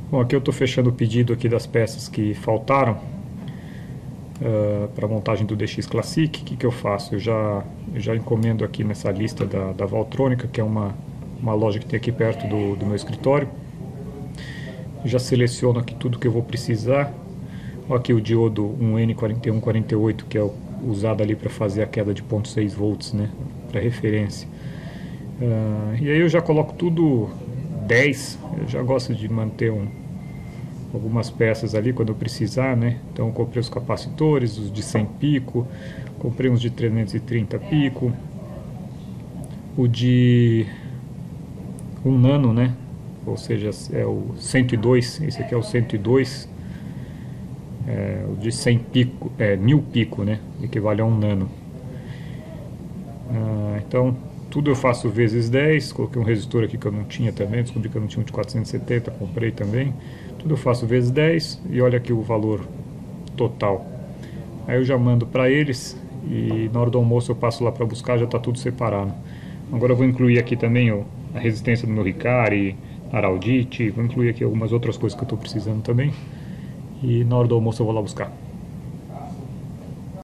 Bom, aqui eu estou fechando o pedido aqui das peças que faltaram para a montagem do DX Classic. O que eu faço? Eu já encomendo aqui nessa lista da Valtrônica, que é uma loja que tem aqui perto do meu escritório. Já seleciono aqui tudo que eu vou precisar. Olha aqui o diodo 1N4148, que é usado ali para fazer a queda de 0,6 volts, né, para referência. E aí eu já coloco tudo 10. Eu já gosto de manter algumas peças ali quando eu precisar, né? Então eu comprei os capacitores, os de 100 pico, comprei uns de 330 pico, o de 1 nano, né? Ou seja, é o 102, esse aqui é o 102, o de 100 pico, 1000 pico, né? Equivale a 1 nano. Então tudo eu faço vezes 10. Coloquei um resistor aqui que eu não tinha também, descobri que eu não tinha um de 470, comprei também. Tudo eu faço vezes 10 e olha aqui o valor total. Aí eu já mando para eles e na hora do almoço eu passo lá para buscar, já está tudo separado. Agora eu vou incluir aqui também a resistência do meu Ricari, Araldite, vou incluir aqui algumas outras coisas que eu estou precisando também. E na hora do almoço eu vou lá buscar.